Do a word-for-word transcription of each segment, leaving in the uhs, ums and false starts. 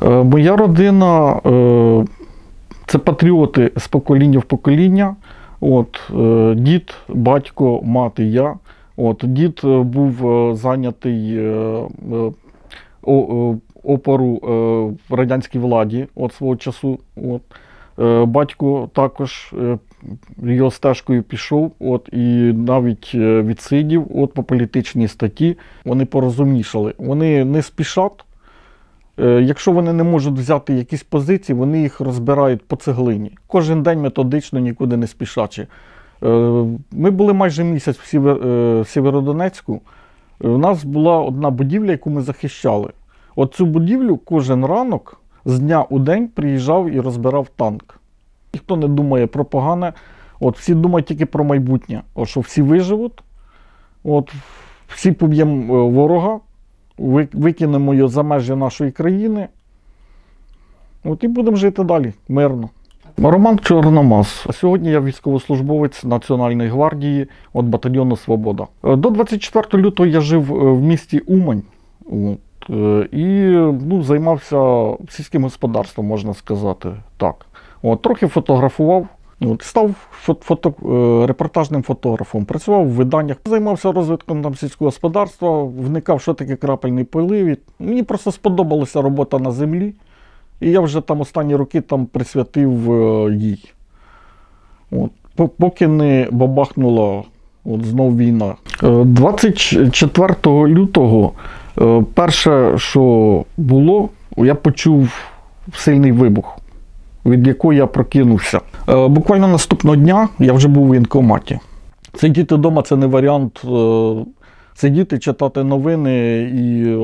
Е, моя родина е, це патріоти з покоління в покоління. От, е, дід, батько, мати, я. От, дід був е, зайнятий е, е, о, опору е, в радянській владі от свого часу. От. Е, батько також е, його стежкою пішов от, і навіть е, відсидів от, по політичній статті. Вони порозумнішали. Вони не спішать. Е, якщо вони не можуть взяти якісь позиції, вони їх розбирають по цеглині. Кожен день методично, нікуди не спішачи. Е, ми були майже місяць в, Сівер, е, в Сєвєродонецьку. У нас була одна будівля, яку ми захищали. От цю будівлю кожен ранок з дня у день приїжджав і розбирав танк. Ніхто не думає про погане, от всі думають тільки про майбутнє. От що всі виживуть, от всі поб'ємо ворога, викинемо його за межі нашої країни. От і будемо жити далі, мирно. Роман Чорномаз. Сьогодні я військовослужбовець Національної гвардії от батальйону «Свобода». До двадцять четвертого лютого я жив в місті Умань. От. І ну, займався сільським господарством, можна сказати так. От, трохи фотографував, от, став фото, репортажним фотографом, працював в виданнях, займався розвитком там, сільського господарства, вникав, що таке крапельний полив. Мені просто сподобалася робота на землі, і я вже там останні роки там присвятив їй. От, поки не бабахнула от, знов війна. двадцять четвертого лютого перше, що було, я почув сильний вибух, від якого я прокинувся. Буквально наступного дня я вже був у воєнкоматі. Сидіти вдома – це не варіант. Сидіти, читати новини і,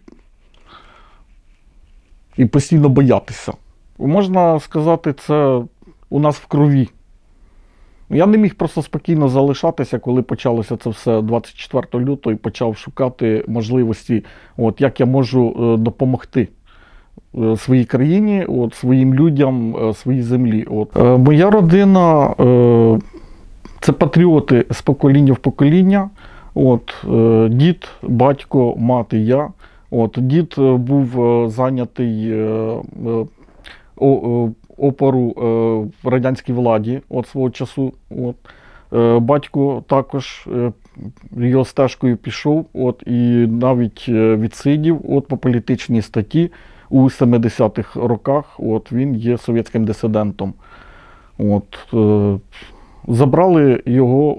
і постійно боятися. Можна сказати, це у нас в крові. Я не міг просто спокійно залишатися, коли почалося це все двадцять четвертого лютого і почав шукати можливості, от, як я можу допомогти своїй країні, от, своїм людям, своїй землі. От. Моя родина – це патріоти з покоління в покоління. От, дід, батько, мати, я. От, дід був зайнятий опору в радянській владі от свого часу. От. Батько також його стежкою пішов от, і навіть відсидів от, по політичній статті у семидесятих роках. От, він є совєтським дисидентом. От. Забрали його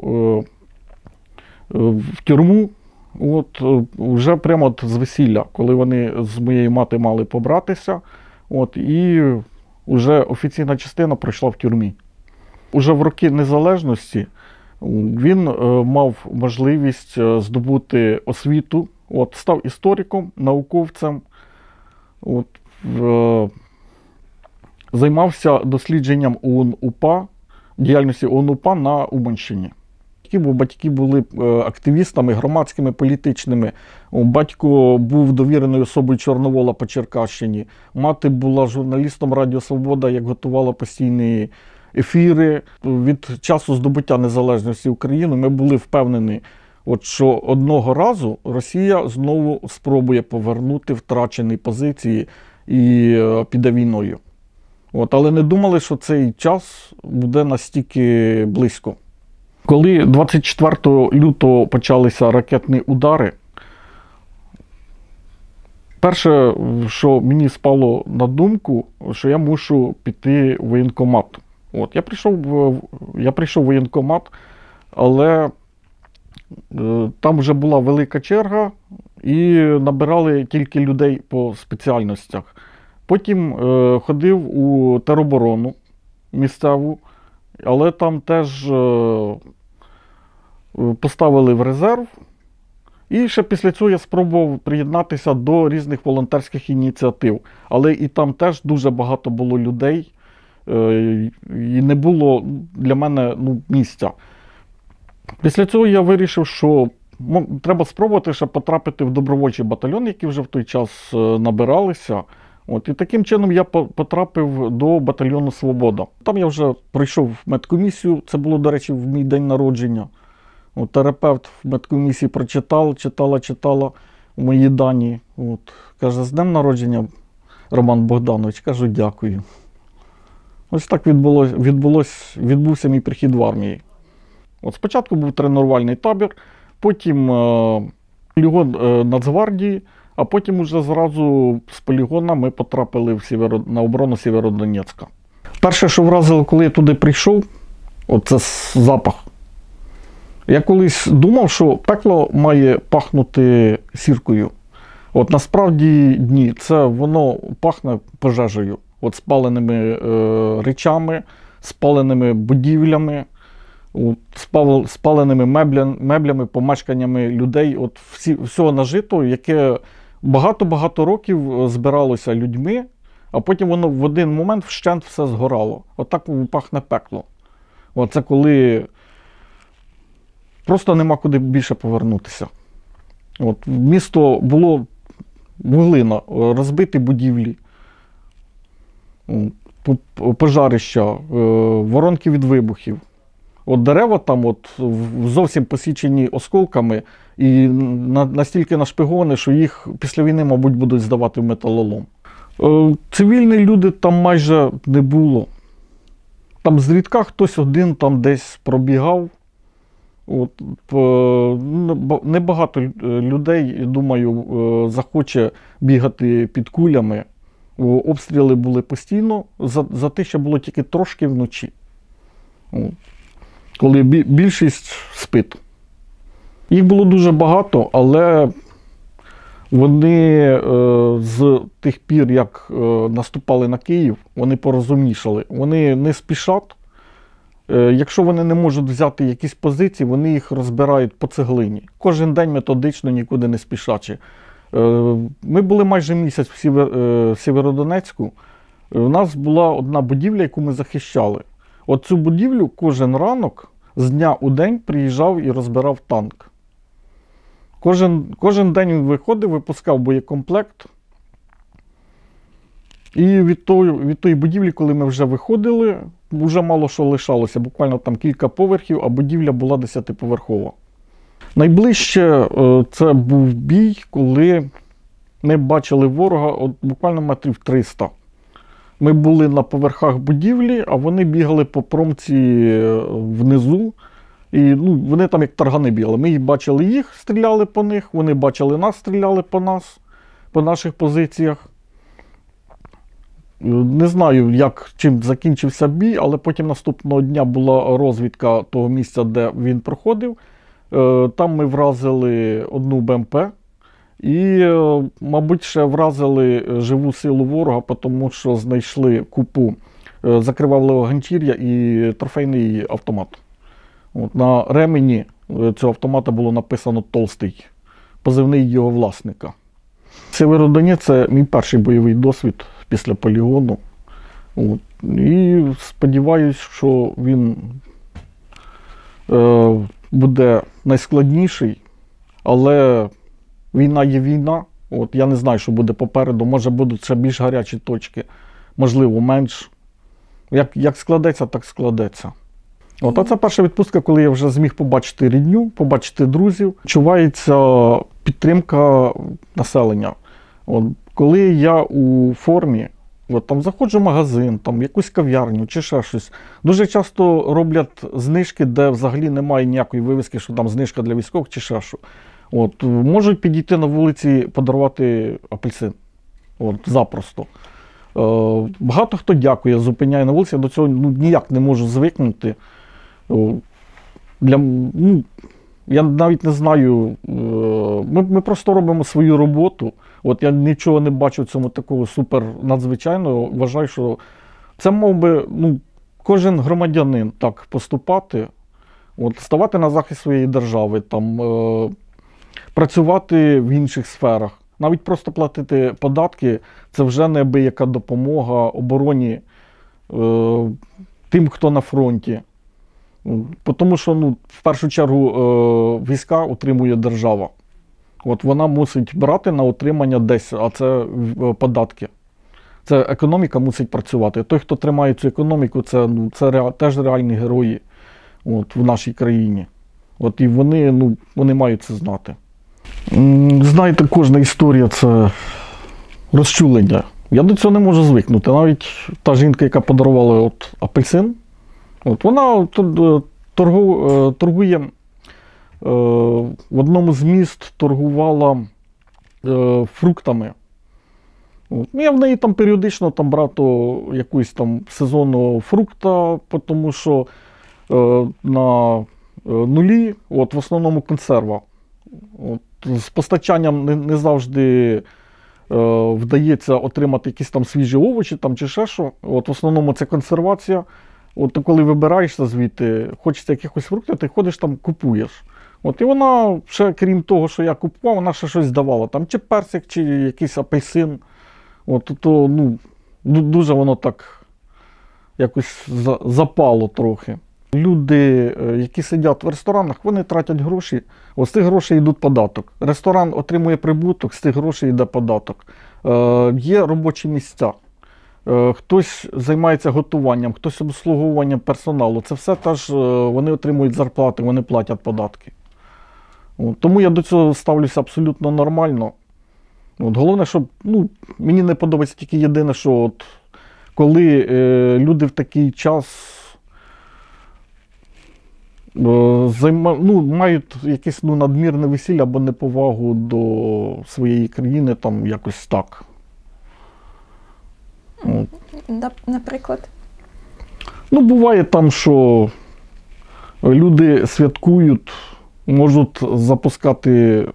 в тюрму от, вже прямо от з весілля, коли вони з моєю мати мали побратися. От, і вже офіційна частина пройшла в тюрмі. Уже в роки незалежності він е, мав можливість здобути освіту, от, став істориком, науковцем, от, е, займався дослідженням ОУН-УПА, діяльності ОУН-УПА на Уманщині. Бо батьки були активістами, громадськими, політичними. Батько був довіреною особою Чорновола по Черкащині. Мати була журналістом Радіо Свобода, як готувала постійні ефіри. Від часу здобуття незалежності України ми були впевнені, от, що одного разу Росія знову спробує повернути втрачені позиції і піде війною. От, але не думали, що цей час буде настільки близько. Коли двадцять четвертого лютого почалися ракетні удари, перше, що мені спало на думку, що я мушу піти в воєнкомат. От, я прийшов в, я прийшов в воєнкомат, але е, там вже була велика черга і набирали тільки людей по спеціальностях. Потім е, ходив у тероборону місцеву, але там теж е, поставили в резерв. І ще після цього я спробував приєднатися до різних волонтерських ініціатив. Але і там теж дуже багато було людей, е, і не було для мене ну, місця. Після цього я вирішив, що треба спробувати ще потрапити в добровольчий батальйон, які вже в той час набиралися. От, і таким чином я потрапив до батальйону «Свобода». Там я вже пройшов медкомісію, це було, до речі, в мій день народження. От, терапевт в медкомісії прочитав, читала, читала мої дані. От, каже, з днем народження, Роман Богданович. Кажу, дякую. Ось так відбулось, відбулось, відбувся мій прихід в армії. От спочатку був тренувальний табір, потім е, полігон е, Нацгвардії, а потім уже зразу з полігона ми потрапили в Сєвєро, на оборону Сєвєродонецька. Перше, що вразило, коли я туди прийшов, от це запах. Я колись думав, що пекло має пахнути сіркою. От насправді ні, це воно пахне пожежею. От спаленими е, речами, спаленими будівлями, от, спал, спаленими мебля, меблями, помешканнями людей. От всі, всього нажито, яке багато-багато років збиралося людьми, а потім воно в один момент вщент все згорало. От так пахне пекло. От це коли просто нема куди більше повернутися. От, місто було вуглина, розбиті будівлі, пожарища, воронки від вибухів. От дерева там от зовсім посічені осколками і настільки нашпиговані, що їх після війни, мабуть, будуть здавати в металолом. Цивільні люди там майже не було. Там зрідка хтось один там десь пробігав. От, небагато людей, думаю, захоче бігати під кулями. Обстріли були постійно, за, за те, що було тільки трошки вночі. От. Коли більшість спить. Їх було дуже багато, але вони е, з тих пір, як е, наступали на Київ, вони порозумнішали. Вони не спішать. Е, якщо вони не можуть взяти якісь позиції, вони їх розбирають по цеглині. Кожен день методично, нікуди не спішачи. Е, ми були майже місяць в, Сєвер, е, в Сєвєродонецьку. У нас була одна будівля, яку ми захищали. От цю будівлю кожен ранок з дня у день приїжджав і розбирав танк. Кожен, кожен день він виходив, випускав боєкомплект. І від тої, від тої будівлі, коли ми вже виходили, вже мало що лишалося. Буквально там кілька поверхів, а будівля була десятиповерхова. Найближче це був бій, коли ми бачили ворога от, буквально метрів триста. Ми були на поверхах будівлі, а вони бігали по промці внизу. І ну, вони там як таргани бігали. Ми бачили їх, стріляли по них, вони бачили нас, стріляли по нас, по наших позиціях. Не знаю, як, чим закінчився бій, але потім наступного дня була розвідка того місця, де він проходив. Там ми вразили одну БМП. І, мабуть, ще вразили живу силу ворога, тому що знайшли купу закривавленого ганчір'я і трофейний автомат. От, на ремені цього автомата було написано «Толстий», позивний його власника. Сєвєродонець – це мій перший бойовий досвід після полігону. От, і сподіваюся, що він е, буде найскладніший, але війна є війна. От, я не знаю, що буде попереду. Може будуть ще більш гарячі точки, можливо, менш. Як, як складеться, так складеться. От, а це перша відпустка, коли я вже зміг побачити рідню, побачити друзів. Відчувається підтримка населення. От, коли я у формі, от, там заходжу в магазин, там, в якусь кав'ярню чи ще щось, дуже часто роблять знижки, де взагалі немає ніякої вивіски, що там знижка для військових чи ще що. От, можуть підійти на вулиці, подарувати апельсин. От, запросто. Е, багато хто дякує, зупиняє на вулиці, я до цього ну, ніяк не можу звикнути. Е, для, ну, я навіть не знаю, е, ми, ми просто робимо свою роботу. От, я нічого не бачу в цьому такого супер надзвичайного. Вважаю, що це мав би ну, кожен громадянин так поступати, от, ставати на захист своєї держави, там, е, працювати в інших сферах. Навіть просто платити податки – це вже неабияка допомога обороні е, тим, хто на фронті. Тому що ну, в першу чергу е, війська утримує держава. От вона мусить брати на утримання десь, а це податки. Це економіка мусить працювати. Той, хто тримає цю економіку, це, ну, це ре, теж реальні герої от, в нашій країні. От, і вони, ну, вони мають це знати. Знаєте, кожна історія – це розчулення. Я до цього не можу звикнути. Навіть та жінка, яка подарувала от апельсин, от вона торгу, торгує, в одному з міст торгувала фруктами. От. Я в неї там періодично там брав то якусь там сезонного фрукта, тому що е, на е, нулі, от, в основному консерва. От, з постачанням не, не завжди е, вдається отримати якісь там свіжі овочі там, чи ще що. От, в основному це консервація. От, ти коли вибираєшся звідти, хочеться якихось фруктів, ти ходиш там, купуєш. От, і вона, ще крім того, що я купував, вона ще щось давала. Там, чи персик, чи якийсь апельсин. От, то, ну, дуже воно так якось запало трохи. Люди, які сидять в ресторанах, вони тратять гроші, ось з цих грошей йдуть податок. Ресторан отримує прибуток, з цих грошей йде податок. Е, є робочі місця. Е, хтось займається готуванням, хтось обслуговуванням персоналу. Це все теж вони отримують зарплати, вони платять податки. От, тому я до цього ставлюся абсолютно нормально. От, головне, щоб, ну, мені не подобається тільки єдине, що от, коли е, люди в такий час е, займа, ну, мають якесь ну, надмірне весілля або неповагу до своєї країни, там якось так. От. Наприклад? Ну, буває там, що люди святкують, можуть запускати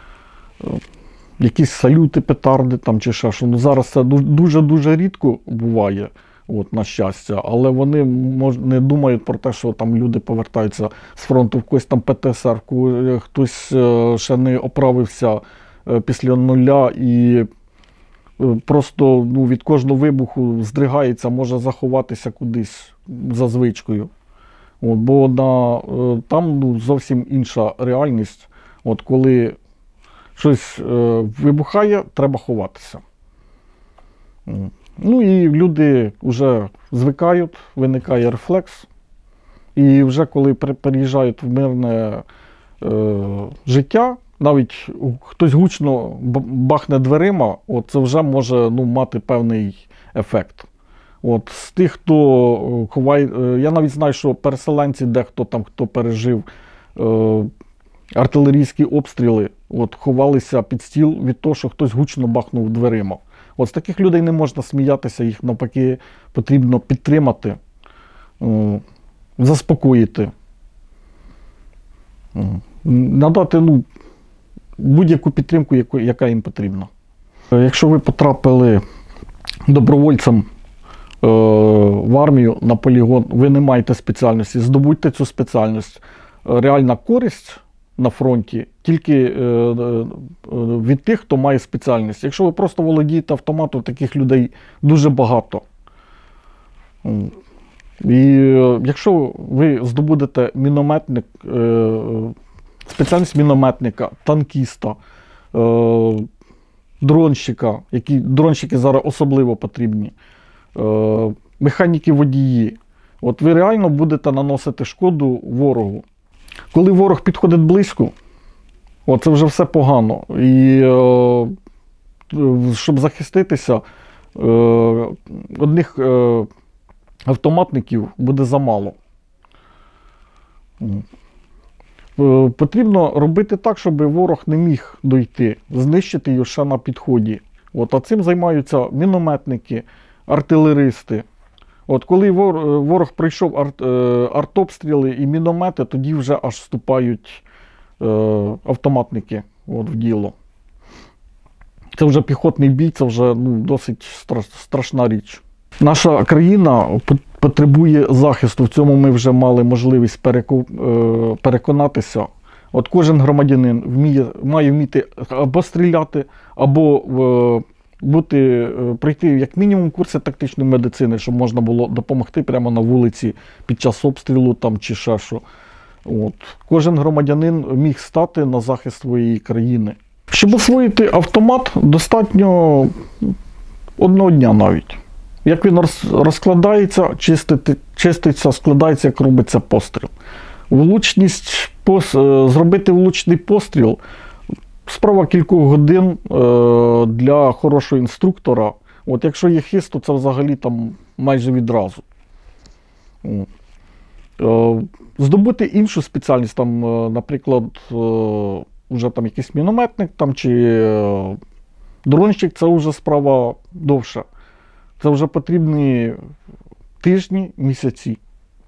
якісь салюти, петарди там чи ще що. Ну, зараз це дуже-дуже рідко буває, от, на щастя, але вони мож, не думають про те, що там люди повертаються з фронту, в когось там пе те ес ер, хтось ще не оправився після нуля і просто ну, від кожного вибуху здригається, може заховатися кудись за звичкою. От, бо на, там ну, зовсім інша реальність, от, коли щось е, вибухає, треба ховатися. Ну і люди вже звикають, виникає рефлекс. І вже коли переїжджають в мирне е, життя, навіть хтось гучно бахне дверима, от, це вже може ну, мати певний ефект. От, з тих, хто ховає, я навіть знаю, що переселенці, дехто там, хто пережив е, артилерійські обстріли, от, ховалися під стіл від того, що хтось гучно бахнув дверима. От з таких людей не можна сміятися, їх навпаки потрібно підтримати, е, заспокоїти, е, надати ну, будь-яку підтримку, яку, яка їм потрібна. Якщо ви потрапили добровольцем е, в армію на полігон, ви не маєте спеціальності, здобудьте цю спеціальність. Реальна користь на фронті тільки від тих, хто має спеціальність. Якщо ви просто володієте автоматом, таких людей дуже багато. І якщо ви здобудете мінометник, спеціальність мінометника, танкіста, дронщика, які дронщики зараз особливо потрібні, механіки-водії, от ви реально будете наносити шкоду ворогу. Коли ворог підходить близько, о, це вже все погано. І е, щоб захиститися, е, одних е, автоматників буде замало. Е, потрібно робити так, щоб ворог не міг дойти, знищити його ще на підході. От, а цим займаються мінометники, артилеристи. От коли ворог прийшов арт, артобстріли і міномети, тоді вже аж вступають е, автоматники от, в діло. Це вже піхотний бій, це вже ну, досить страшна річ. Наша країна потребує захисту, в цьому ми вже мали можливість переконатися. От кожен громадянин вміє, має вміти або стріляти, або е, бути, пройти як мінімум курси тактичної медицини, щоб можна було допомогти прямо на вулиці під час обстрілу там, чи ще що. От. Кожен громадянин міг стати на захист своєї країни. Щоб освоїти автомат, достатньо одного дня навіть. Як він розкладається, чистити, чиститься, складається, як робиться постріл. Влучність, пос, зробити влучний постріл – справа кількох годин для хорошого інструктора. От, якщо є хист, то це взагалі там майже відразу. От. Е, здобути іншу спеціальність, там, е, наприклад, е, вже там якийсь мінометник там, чи е, дронщик, це вже справа довша. Це вже потрібні тижні, місяці.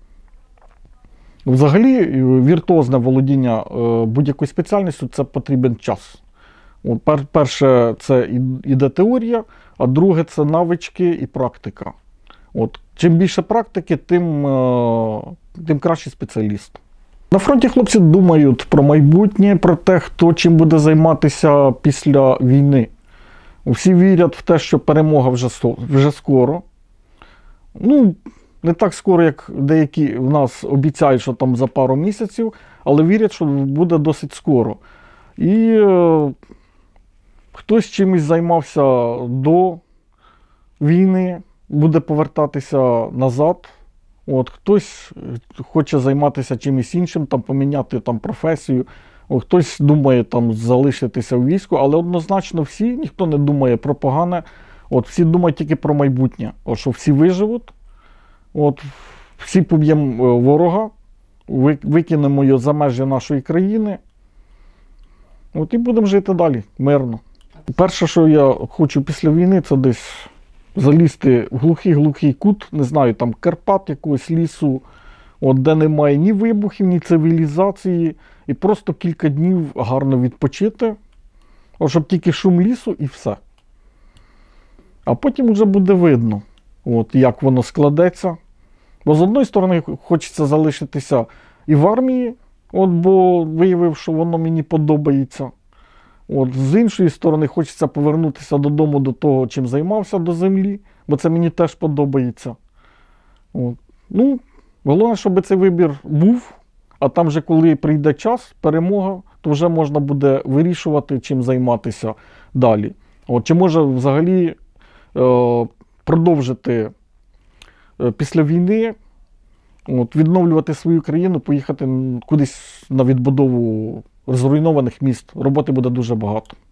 Взагалі, віртуозне володіння е, будь-якою спеціальністю – це потрібен час. От, пер, перше, це іде теорія, а друге – це навички і практика. От, чим більше практики, тим, е, тим кращий спеціаліст. На фронті хлопці думають про майбутнє, про те, хто чим буде займатися після війни. Всі вірять в те, що перемога вже, вже скоро. Ну, не так скоро, як деякі в нас обіцяють, що там за пару місяців, але вірять, що буде досить скоро. І е, хтось чимось займався до війни, буде повертатися назад. От, хтось хоче займатися чимось іншим, там, поміняти там, професію. От, хтось думає там, залишитися в війську, але однозначно всі, ніхто не думає про погане. От, всі думають тільки про майбутнє. От, що всі виживуть. От, всі поб'ємо ворога, викинемо його за межі нашої країни. От, і будемо жити далі, мирно. Перше, що я хочу після війни, це десь залізти в глухий-глухий кут, не знаю, там Карпат, якогось лісу, от, де немає ні вибухів, ні цивілізації, і просто кілька днів гарно відпочити, от, щоб тільки шум лісу і все. А потім вже буде видно, от, як воно складеться. Бо з одної сторони хочеться залишитися і в армії, от, бо виявив, що воно мені подобається. От, з іншої сторони хочеться повернутися додому до того, чим займався до землі, бо це мені теж подобається. От. Ну, головне, щоб цей вибір був, а там вже коли прийде час, перемога, то вже можна буде вирішувати, чим займатися далі. От, чи може взагалі е, продовжити е, після війни, от, відновлювати свою країну, поїхати кудись на відбудову зруйнованих міст. Роботи буде дуже багато.